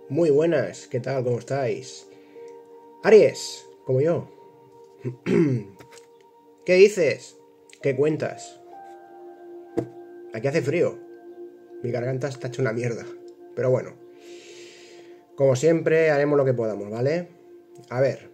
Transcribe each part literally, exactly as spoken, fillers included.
Muy buenas, ¿qué tal? ¿Cómo estáis? Aries, como yo. ¿Qué dices? ¿Qué cuentas? Aquí hace frío. Mi garganta está hecha una mierda. Pero bueno. Como siempre, haremos lo que podamos, ¿vale? A ver.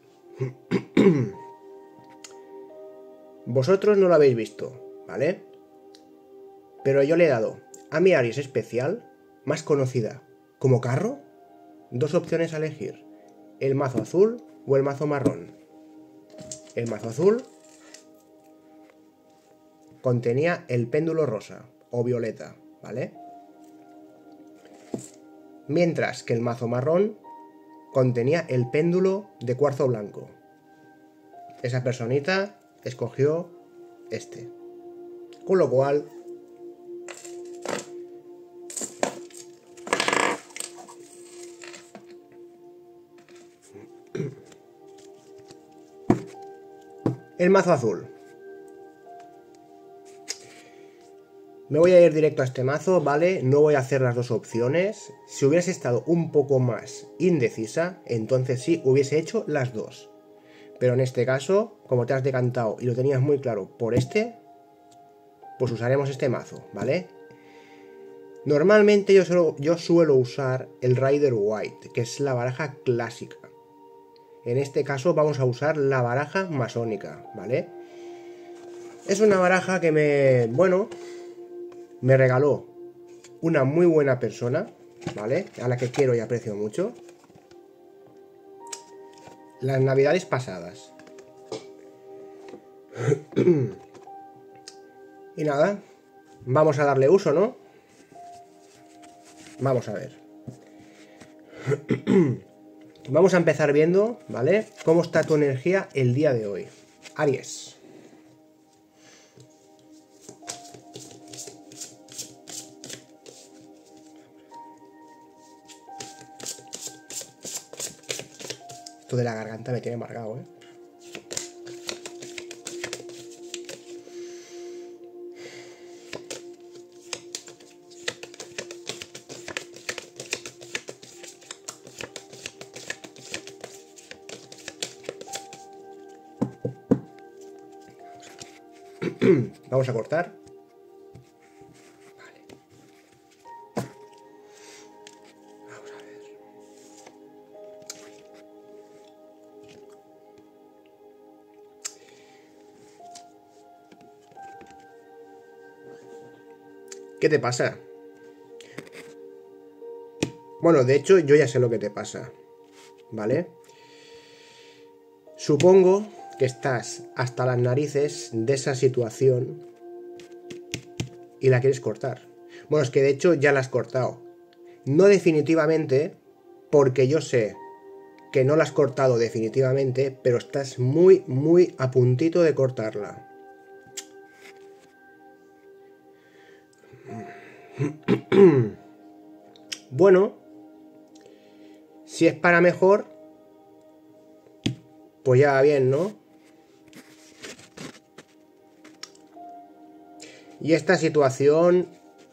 Vosotros no lo habéis visto, ¿vale? Pero yo le he dado a mi Aries especial, más conocida como Carro, dos opciones a elegir. El mazo azul o el mazo marrón. El mazo azul contenía el péndulo rosa o violeta, ¿vale? Mientras que el mazo marrón contenía el péndulo de cuarzo blanco. Esa personita escogió este. Con lo cual, el mazo azul. Me voy a ir directo a este mazo, ¿vale? No voy a hacer las dos opciones. Si hubieras estado un poco más indecisa, entonces sí hubiese hecho las dos. Pero en este caso, como te has decantado y lo tenías muy claro por este, pues usaremos este mazo, ¿vale? Normalmente yo suelo, yo suelo usar el Rider White, que es la baraja clásica. En este caso vamos a usar la baraja masónica, ¿vale? Es una baraja que me... bueno... me regaló una muy buena persona, ¿vale? A la que quiero y aprecio mucho. Las navidades pasadas. Y nada, vamos a darle uso, ¿no? Vamos a ver. Vamos a empezar viendo, ¿vale? Cómo está tu energía el día de hoy. Aries. Esto de la garganta me tiene amargado, ¿eh? Vamos a cortar. Vale. Vamos a ver. ¿Qué te pasa? Bueno, de hecho, yo ya sé lo que te pasa, ¿vale? Supongo que estás hasta las narices de esa situación y la quieres cortar. Bueno, es que de hecho ya la has cortado. No definitivamente, porque yo sé que no la has cortado definitivamente, pero estás muy, muy a puntito de cortarla. Bueno, si es para mejor, pues ya va bien, ¿no? Y esta situación...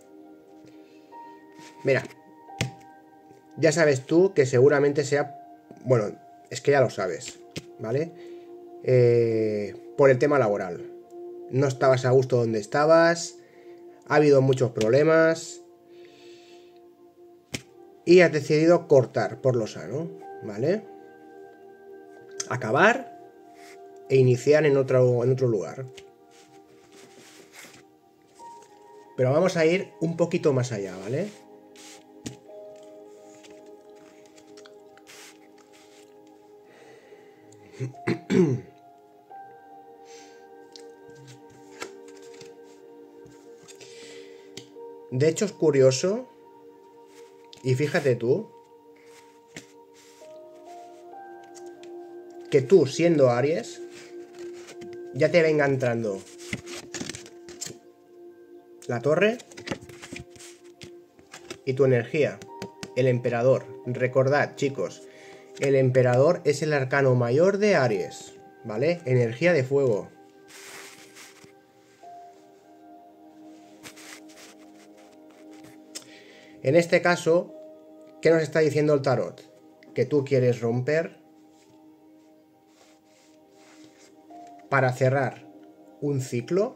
mira, ya sabes tú que seguramente sea... bueno, es que ya lo sabes, ¿vale? Eh, por el tema laboral. No estabas a gusto donde estabas, ha habido muchos problemas y has decidido cortar por lo sano, ¿vale? Acabar e iniciar en otro, en otro lugar. Pero vamos a ir un poquito más allá, ¿vale? De hecho es curioso, y fíjate tú, que tú siendo Aries, ya te venga entrando la torre y tu energía, el emperador. Recordad, chicos, el emperador es el arcano mayor de Aries, ¿vale? Energía de fuego. En este caso, ¿Qué nos está diciendo el tarot? Que tú quieres romper para cerrar un ciclo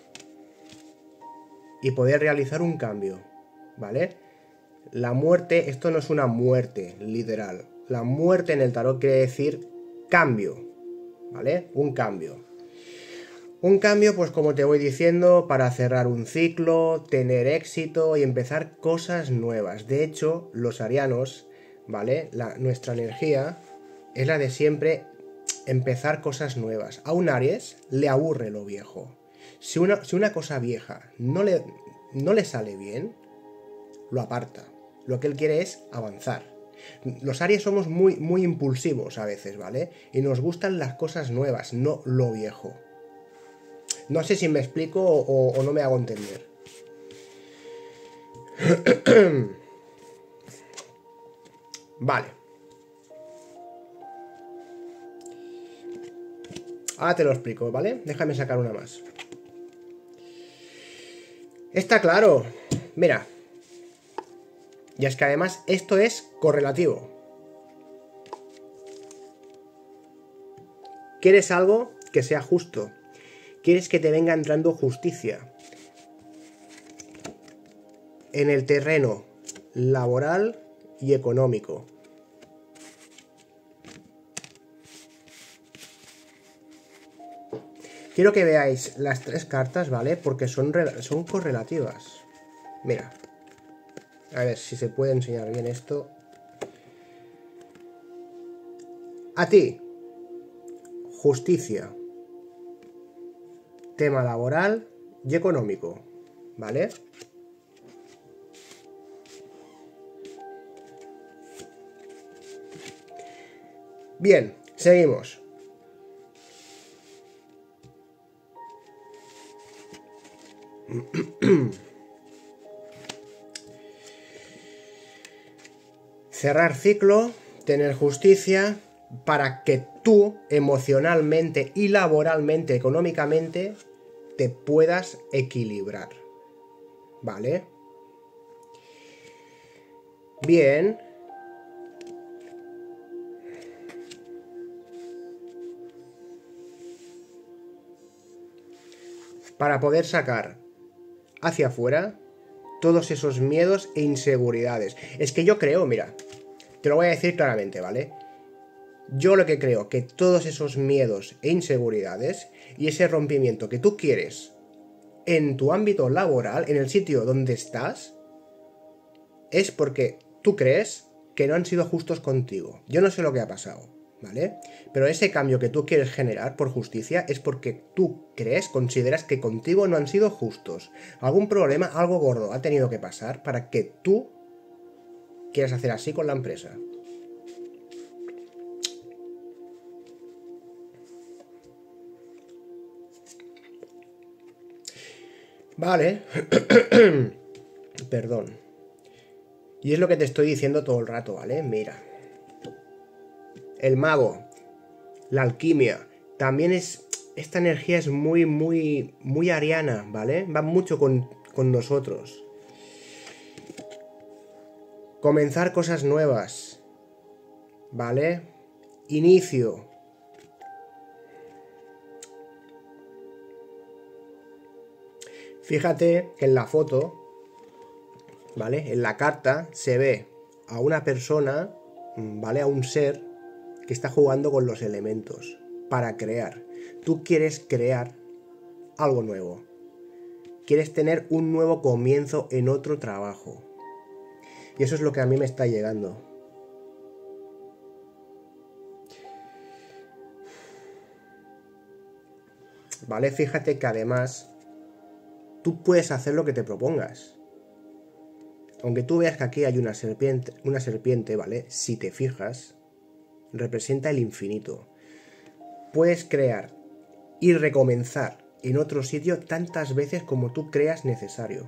y poder realizar un cambio, ¿vale? La muerte, esto no es una muerte literal. La muerte en el tarot quiere decir cambio, ¿vale? Un cambio. Un cambio, pues como te voy diciendo, para cerrar un ciclo, tener éxito y empezar cosas nuevas. De hecho, los arianos, ¿vale? La, nuestra energía es la de siempre empezar cosas nuevas. A un Aries le aburre lo viejo. Si una, si una cosa vieja no le, no le sale bien, lo aparta. Lo que él quiere es avanzar. Los Aries somos muy, muy impulsivos a veces, ¿vale? Y nos gustan las cosas nuevas, no lo viejo. No sé si me explico o, o no me hago entender. Vale. Ahora te lo explico, ¿vale? Déjame sacar una más. Está claro. Mira. Y es que además esto es correlativo. ¿Quieres algo que sea justo? ¿Quieres que te venga entrando justicia? En el terreno laboral y económico. Quiero que veáis las tres cartas, ¿vale? Porque son, son correlativas. Mira. A ver si se puede enseñar bien esto. A ti. Justicia. Tema laboral y económico. ¿Vale? Bien, seguimos. Cerrar ciclo, tener justicia, para que tú emocionalmente y laboralmente, económicamente, te puedas equilibrar. ¿Vale? Bien. Para poder sacar hacia afuera todos esos miedos e inseguridades. Es que yo creo, mira, te lo voy a decir claramente, ¿vale? Yo lo que creo que todos esos miedos e inseguridades y ese rompimiento que tú quieres en tu ámbito laboral, en el sitio donde estás, es porque tú crees que no han sido justos contigo. Yo no sé lo que ha pasado, ¿vale? Pero ese cambio que tú quieres generar por justicia es porque tú crees, consideras que contigo no han sido justos. Algún problema, algo gordo ha tenido que pasar para que tú quieras hacer así con la empresa. Vale. Perdón. Y es lo que te estoy diciendo todo el rato, ¿vale? Mira. El mago. La alquimia. También es... Esta energía es muy, muy, muy ariana, ¿vale? Va mucho con, con nosotros. Comenzar cosas nuevas. ¿Vale? Inicio. Fíjate que en la foto, ¿vale? En la carta se ve a una persona, ¿vale? A un ser que está jugando con los elementos para crear. Tú quieres crear algo nuevo. Quieres tener un nuevo comienzo en otro trabajo. Y eso es lo que a mí me está llegando. ¿Vale? Fíjate que además tú puedes hacer lo que te propongas. Aunque tú veas que aquí hay una serpiente, una serpiente, ¿vale? Si te fijas, representa el infinito. Puedes crear y recomenzar en otro sitio tantas veces como tú creas necesario.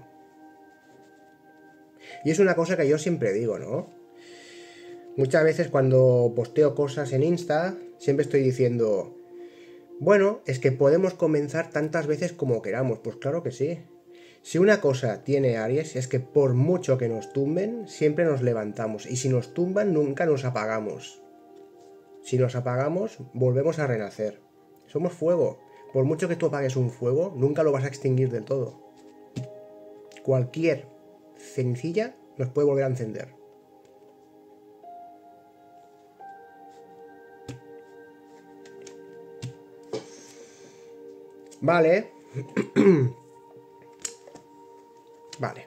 Y es una cosa que yo siempre digo, ¿no? Muchas veces cuando posteo cosas en Insta, siempre estoy diciendo, bueno, es que podemos comenzar tantas veces como queramos. Pues claro que sí. Si una cosa tiene Aries es que por mucho que nos tumben, siempre nos levantamos. Y si nos tumban, nunca nos apagamos. Si nos apagamos, volvemos a renacer. Somos fuego. Por mucho que tú apagues un fuego, nunca lo vas a extinguir del todo. Cualquier cenicilla nos puede volver a encender. Vale. Vale.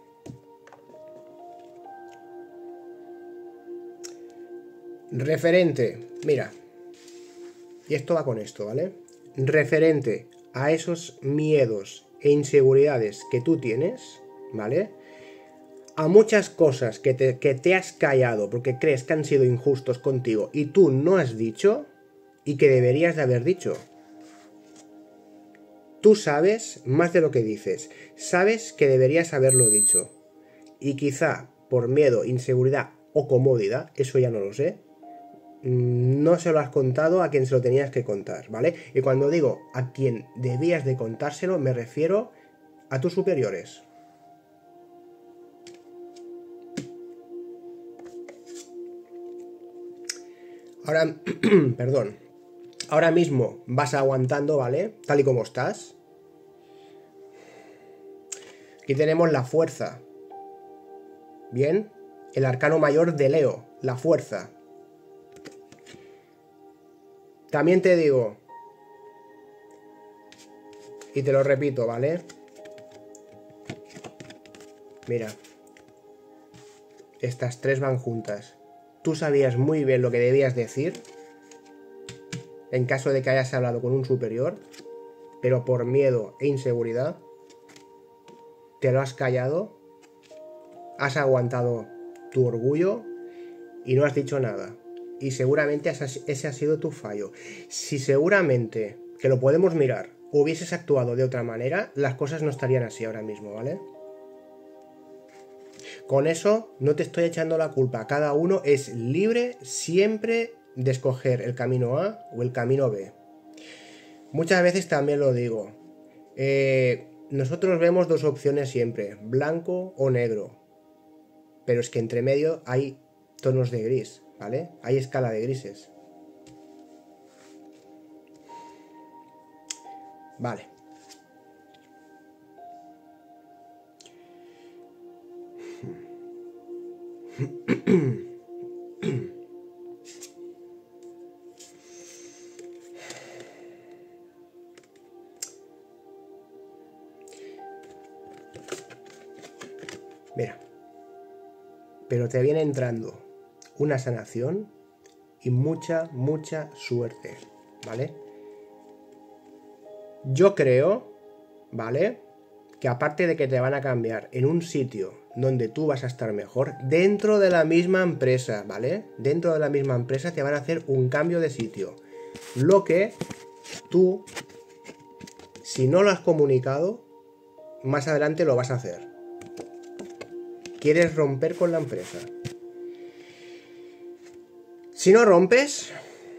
Referente, mira. Y esto va con esto, ¿vale? Referente a esos miedos e inseguridades que tú tienes, ¿vale? A muchas cosas que te, que te has callado porque crees que han sido injustos contigo y tú no has dicho y que deberías de haber dicho. Tú sabes más de lo que dices, sabes que deberías haberlo dicho. Y quizá por miedo, inseguridad o comodidad, eso ya no lo sé, no se lo has contado a quien se lo tenías que contar, ¿vale? Y cuando digo a quien debías de contárselo, me refiero a tus superiores. Ahora, perdón, ahora mismo vas aguantando, ¿vale? Tal y como estás. Aquí tenemos la fuerza. Bien, el arcano mayor de Leo, la fuerza. También te digo, y te lo repito, ¿vale? Mira, estas tres van juntas. Tú sabías muy bien lo que debías decir en caso de que hayas hablado con un superior, pero por miedo e inseguridad te lo has callado, has aguantado tu orgullo y no has dicho nada. Y seguramente ese ha sido tu fallo. Si seguramente, que lo podemos mirar, hubieses actuado de otra manera, las cosas no estarían así ahora mismo, ¿vale? Con eso no te estoy echando la culpa. Cada uno es libre siempre de escoger el camino A o el camino B. Muchas veces también lo digo. Eh, nosotros vemos dos opciones siempre, blanco o negro. Pero es que entre medio hay tonos de gris, ¿vale? Hay escala de grises. Vale. Mira. Pero te viene entrando una sanación y mucha, mucha suerte, ¿vale? Yo creo, ¿vale?, que aparte de que te van a cambiar en un sitio donde tú vas a estar mejor, dentro de la misma empresa, ¿vale? Dentro de la misma empresa te van a hacer un cambio de sitio. Lo que tú, si no lo has comunicado, más adelante lo vas a hacer. Quieres romper con la empresa. Si no rompes,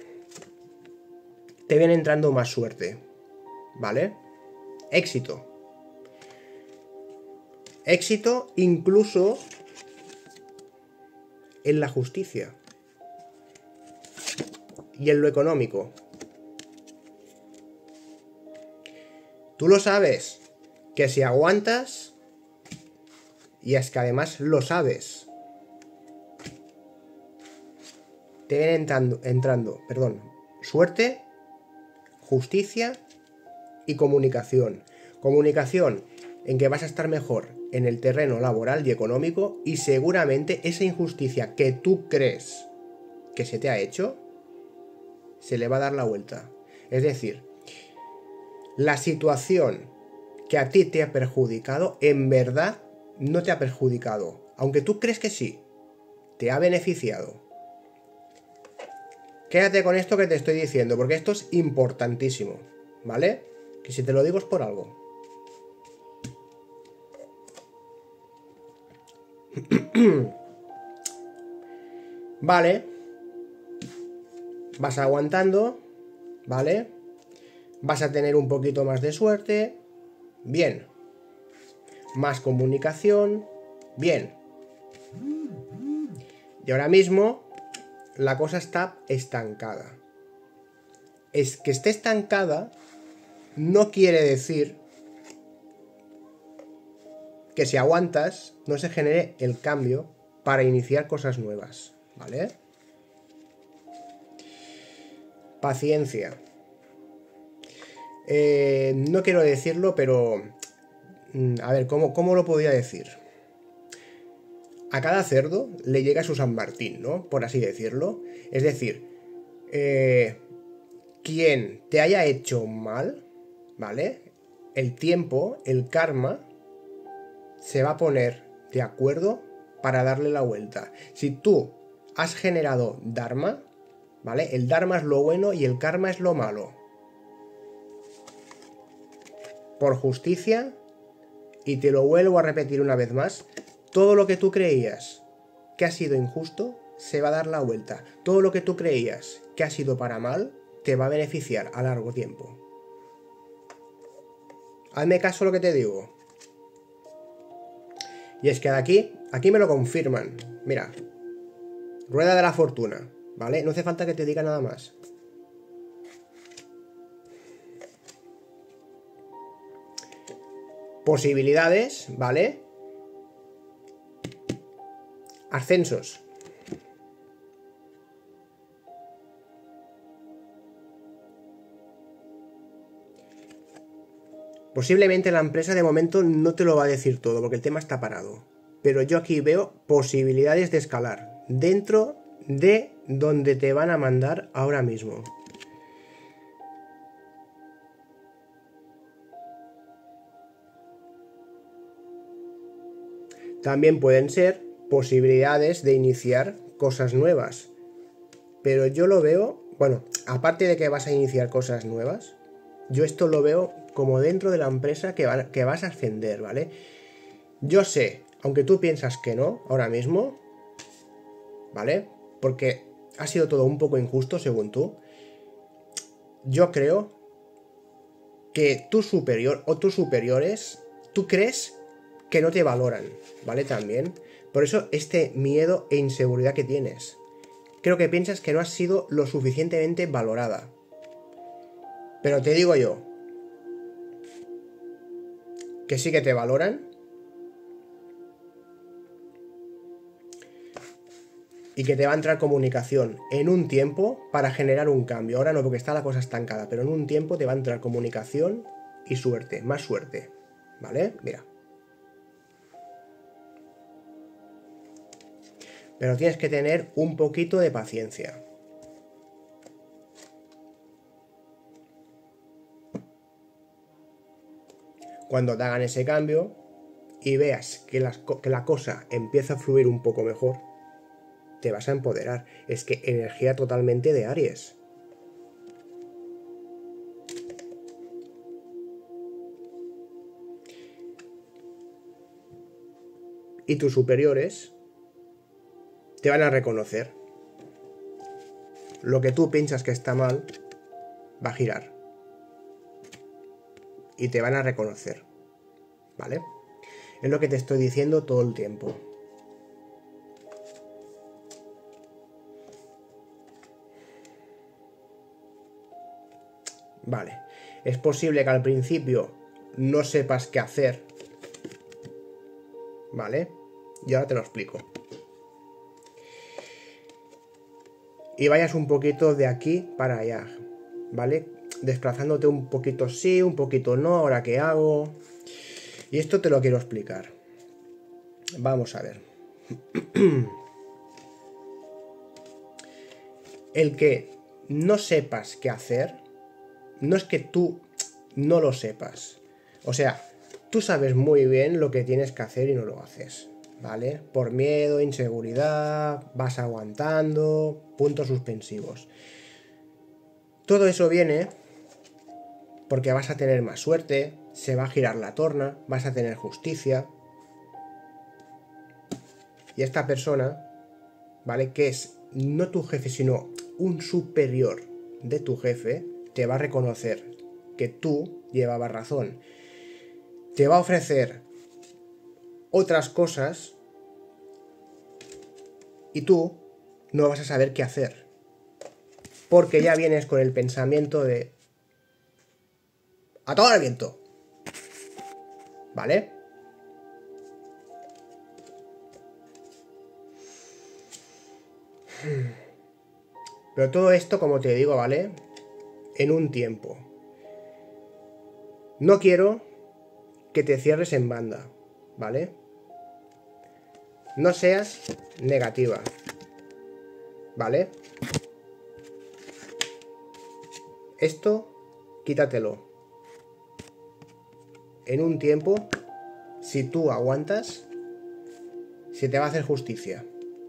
te viene entrando más suerte, ¿vale? Éxito. Éxito incluso en la justicia y en lo económico. Tú lo sabes, que si aguantas, y es que además lo sabes, te viene entrando, entrando, perdón, suerte, justicia y comunicación. Comunicación en que vas a estar mejor en el terreno laboral y económico, y seguramente esa injusticia que tú crees que se te ha hecho, se le va a dar la vuelta. Es decir, la situación que a ti te ha perjudicado, en verdad no te ha perjudicado. Aunque tú crees que sí, te ha beneficiado. Quédate con esto que te estoy diciendo, porque esto es importantísimo, ¿vale? Que si te lo digo es por algo. Vale. Vas aguantando, ¿vale? Vas a tener un poquito más de suerte. Bien. más comunicación. Bien. Y ahora mismo la cosa está estancada. Es que esté estancada no quiere decir que si aguantas no se genere el cambio para iniciar cosas nuevas, ¿vale? Paciencia. Eh, no quiero decirlo, pero... A ver, ¿cómo, cómo lo podría decir? A cada cerdo le llega su San Martín, ¿no? Por así decirlo. Es decir, eh, quien te haya hecho mal, ¿vale? El tiempo, el karma, se va a poner de acuerdo para darle la vuelta. Si tú has generado dharma, ¿vale? El dharma es lo bueno y el karma es lo malo. Por justicia, y te lo vuelvo a repetir una vez más, todo lo que tú creías que ha sido injusto, se va a dar la vuelta. Todo lo que tú creías que ha sido para mal, te va a beneficiar a largo tiempo. Hazme caso lo que te digo. Y es que de aquí, aquí me lo confirman. Mira, rueda de la fortuna, ¿vale? No hace falta que te diga nada más. Posibilidades, ¿vale? Ascensos. Posiblemente la empresa de momento no te lo va a decir todo porque el tema está parado. Pero yo aquí veo posibilidades de escalar dentro de donde te van a mandar ahora mismo. También pueden ser posibilidades de iniciar cosas nuevas. Pero yo lo veo, bueno, aparte de que vas a iniciar cosas nuevas, yo esto lo veo como dentro de la empresa que, va, que vas a ascender, ¿vale? Yo sé, aunque tú piensas que no, ahora mismo, ¿vale? Porque ha sido todo un poco injusto según tú. Yo creo que tu superior o tus superiores, tú crees que no te valoran, ¿vale? También. Por eso este miedo e inseguridad que tienes. Creo que piensas que no has sido lo suficientemente valorada. Pero te digo yo, que sí que te valoran. Y que te va a entrar comunicación en un tiempo para generar un cambio. Ahora no, porque está la cosa estancada, pero en un tiempo te va a entrar comunicación y suerte, más suerte, ¿vale? Mira. Pero tienes que tener un poquito de paciencia. Cuando te hagan ese cambio y veas que, las, que la cosa empieza a fluir un poco mejor, te vas a empoderar. Es que energía totalmente de Aries. Y tus superiores te van a reconocer. Lo que tú piensas que está mal va a girar. Y te van a reconocer. ¿Vale? Es lo que te estoy diciendo todo el tiempo. Vale. Es posible que al principio no sepas qué hacer. ¿Vale? Y ahora te lo explico. Y vayas un poquito de aquí para allá, ¿vale? Desplazándote un poquito sí, un poquito no, ahora qué hago. Y esto te lo quiero explicar. Vamos a ver. El que no sepas qué hacer, no es que tú no lo sepas. O sea, tú sabes muy bien lo que tienes que hacer y no lo haces, ¿vale? Por miedo, inseguridad, vas aguantando, puntos suspensivos. Todo eso viene porque vas a tener más suerte, se va a girar la torna, vas a tener justicia. Y esta persona, ¿vale? Que es no tu jefe, sino un superior de tu jefe, te va a reconocer que tú llevabas razón. Te va a ofrecer otras cosas y tú no vas a saber qué hacer. Porque ya vienes con el pensamiento de a todo el viento. ¿Vale? Pero todo esto, como te digo, ¿vale? En un tiempo. No quiero que te cierres en banda, ¿vale? No seas negativa, ¿vale? Esto, quítatelo. En un tiempo, si tú aguantas, se te va a hacer justicia.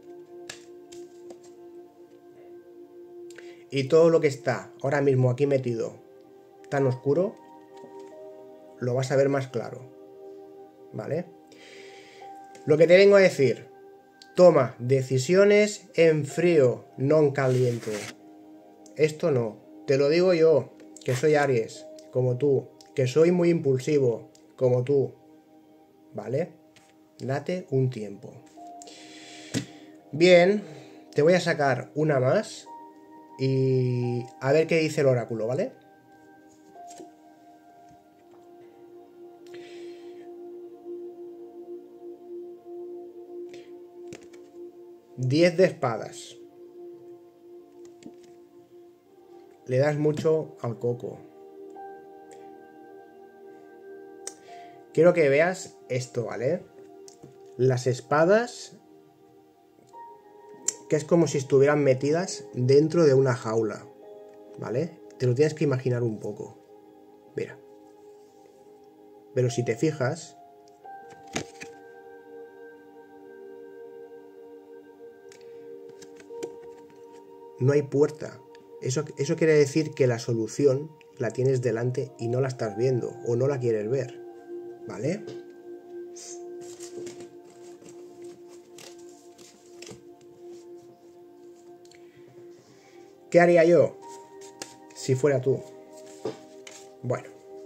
Y todo lo que está ahora mismo aquí metido tan oscuro, lo vas a ver más claro, ¿vale? Lo que te vengo a decir, toma decisiones en frío, no en caliente. Esto no, te lo digo yo, que soy Aries, como tú, que soy muy impulsivo, como tú, ¿vale? Date un tiempo. Bien, te voy a sacar una más y a ver qué dice el oráculo, ¿vale? Diez de espadas. Le das mucho al coco. Quiero que veas esto, ¿vale? Las espadas, que es como si estuvieran metidas dentro de una jaula, ¿vale? Te lo tienes que imaginar un poco. Mira. Pero si te fijas, no hay puerta. Eso, eso quiere decir que la solución la tienes delante y no la estás viendo o no la quieres ver, ¿vale? ¿Qué haría yo si fuera tú? Bueno,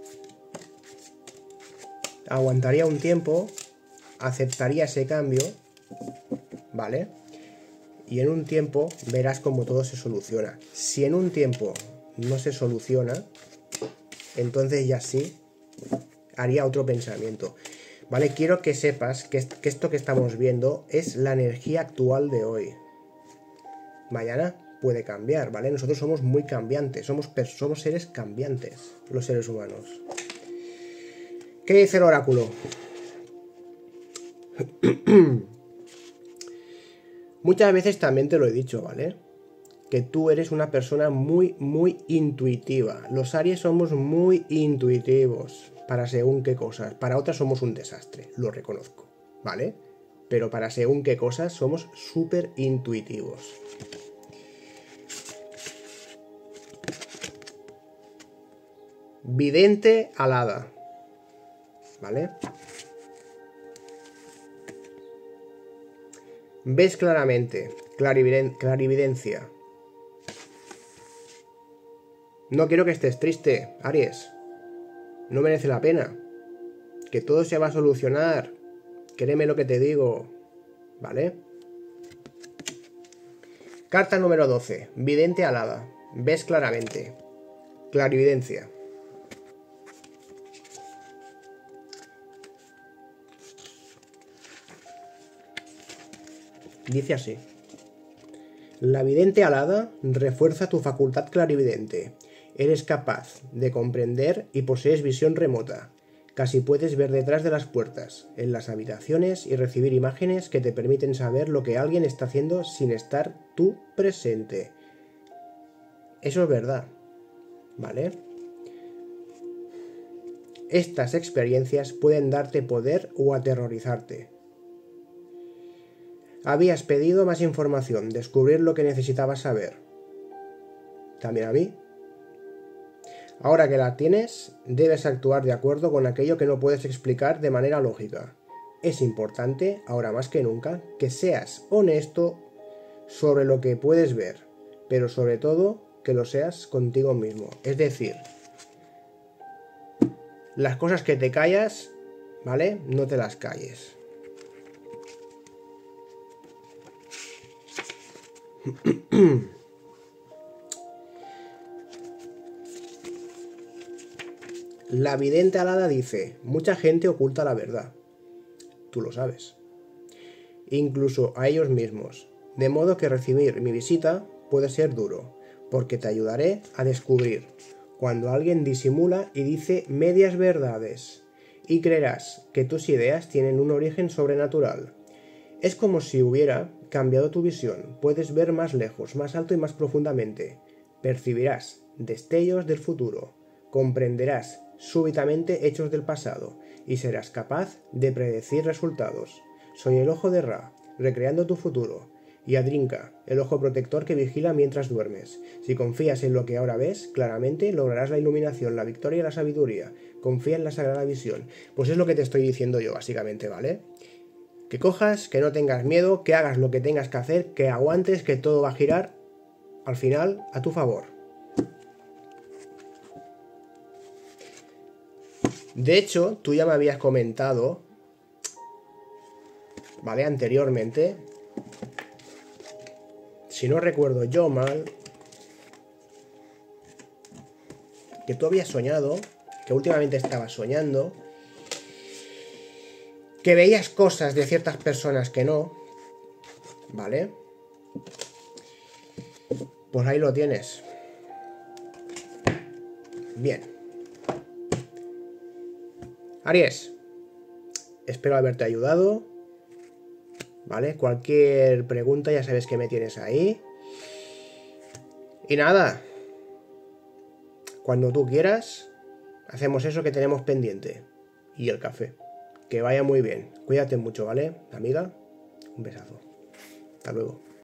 aguantaría un tiempo, aceptaría ese cambio, ¿vale? Y en un tiempo verás cómo todo se soluciona. Si en un tiempo no se soluciona, entonces ya sí haría otro pensamiento, ¿vale? Quiero que sepas que, que esto que estamos viendo es la energía actual de hoy. Mañana puede cambiar, ¿vale? Nosotros somos muy cambiantes, somos, somos seres cambiantes, los seres humanos. ¿Qué dice el oráculo? Muchas veces también te lo he dicho, ¿vale? Que tú eres una persona muy, muy intuitiva. Los Aries somos muy intuitivos para según qué cosas. Para otras somos un desastre, lo reconozco, ¿vale? Pero para según qué cosas somos súper intuitivos. Vidente alada, ¿vale? Ves claramente, clarividen- clarividencia. No quiero que estés triste, Aries. No merece la pena. Que todo se va a solucionar. Créeme lo que te digo, ¿vale? Carta número doce. Vidente alada. Ves claramente. Clarividencia. Dice así. La vidente alada refuerza tu facultad clarividente. Eres capaz de comprender y posees visión remota. Casi puedes ver detrás de las puertas, en las habitaciones y recibir imágenes que te permiten saber lo que alguien está haciendo sin estar tú presente. Eso es verdad, ¿vale? Estas experiencias pueden darte poder o aterrorizarte. Habías pedido más información, descubrir lo que necesitabas saber. También a mí. Ahora que la tienes, debes actuar de acuerdo con aquello que no puedes explicar de manera lógica. Es importante, ahora más que nunca, que seas honesto sobre lo que puedes ver, pero sobre todo que lo seas contigo mismo. Es decir, las cosas que te callas, ¿vale? No te las calles. La vidente alada dice, mucha gente oculta la verdad. Tú lo sabes. Incluso a ellos mismos. De modo que recibir mi visita puede ser duro, porque te ayudaré a descubrir cuando alguien disimula y dice medias verdades, y creerás que tus ideas tienen un origen sobrenatural. Es como si hubiera cambiado tu visión. Puedes ver más lejos, más alto y más profundamente. Percibirás destellos del futuro. Comprenderás súbitamente hechos del pasado y serás capaz de predecir resultados. Soy el ojo de Ra, recreando tu futuro, y Adrinka, el ojo protector que vigila mientras duermes. Si confías en lo que ahora ves, claramente lograrás la iluminación, la victoria y la sabiduría. Confía en la sagrada visión. Pues es lo que te estoy diciendo yo, básicamente, ¿vale? Que cojas, que no tengas miedo, que hagas lo que tengas que hacer, que aguantes, que todo va a girar, al final, a tu favor. De hecho, tú ya me habías comentado, ¿vale? Anteriormente, si no recuerdo yo mal, que tú habías soñado, que últimamente estabas soñando, que veías cosas de ciertas personas que no, ¿vale? Pues ahí lo tienes. Bien. Aries, espero haberte ayudado, ¿vale? Cualquier pregunta ya sabes que me tienes ahí. Y nada, cuando tú quieras, hacemos eso que tenemos pendiente. Y el café. Que vaya muy bien. Cuídate mucho, ¿vale, amiga? Un besazo. Hasta luego.